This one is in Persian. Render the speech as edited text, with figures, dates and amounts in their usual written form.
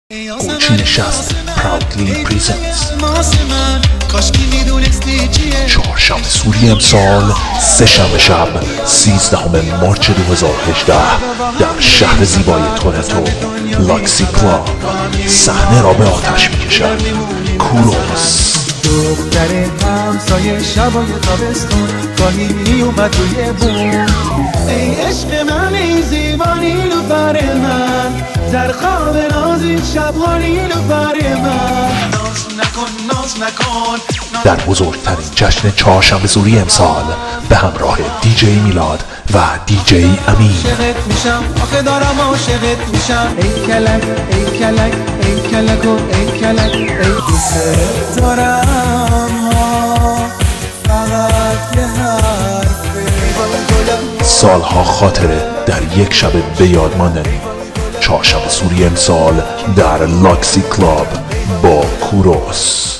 پوچین 60 proudly presents چهارشنبه سوری امسال سه‌شنبه شب 13 مارچ 2018 در شهر زیبای تورنتو لاکسی کلاب صحنه را به آتش می‌کشد کوروس. دختر همسایه شبای تابستون گاهی میومد روی بوم، ای عشق من ای زیبا نیلوفر من، در خواب نازی شبها نیلوفر من، ناز نکن. در بزرگترین جشن چهارشنبه سوری امسال به همراه دیجی میلاد و دیجی امین. عاشقت میشم آخه دارم عاشقت میشم، ای کلک ای کلک ای کلک و ای کلک ای دوست دارم فقط یه حرفه. سالها خاطره در یک شب به یاد ماندنی. چهارشنبه سوری امسال در لاکسی کلاب با کوروس.